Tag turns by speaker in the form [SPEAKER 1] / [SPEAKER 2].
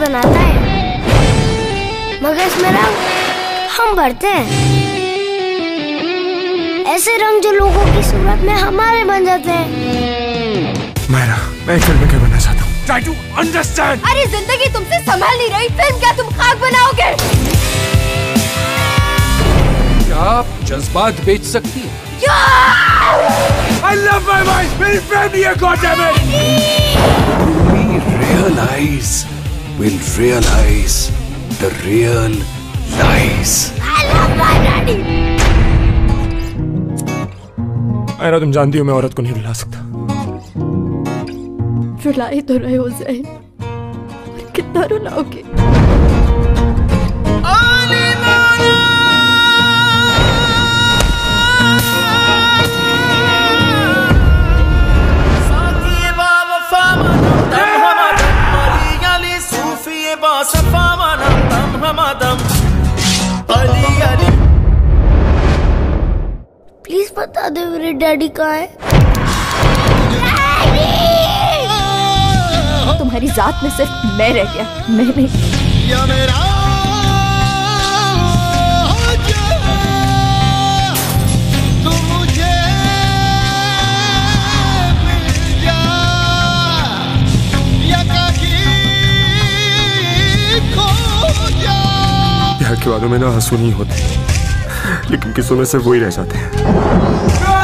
[SPEAKER 1] बनाता है, मगर इसमें रंग हम भरते हैं। ऐसे रंग जो लोगों की सूरत में हमारे बन जाते हैं।
[SPEAKER 2] मायरा, मैं फिल्म में क्या बनना चाहता हूँ? Try to understand.
[SPEAKER 3] अरे जिंदगी तुमसे संभल नहीं रही, फिल्म क्या तुम खाक बनाओगे?
[SPEAKER 4] क्या आप जज्बात बेच सकती हैं?
[SPEAKER 2] I love my wife. मेरी फैमिली है, God damn it.
[SPEAKER 4] We will realize the real lies.
[SPEAKER 3] I love my daddy.
[SPEAKER 2] Myra, तुम जानती हो मैं औरत को नहीं रुला सकता।
[SPEAKER 3] रुलाई तो रहे हो ज़ैन, और कितना रुलाओगे?
[SPEAKER 1] प्लीज बता दे मेरे डैडी कहाँ है।
[SPEAKER 3] तुम्हारी जात में सिर्फ मैं रह गया, मैं नहीं।
[SPEAKER 2] प्यार के वादों में ना आंसू नहीं होते, लेकिन किस्सों में सिर्फ वही रह जाते हैं।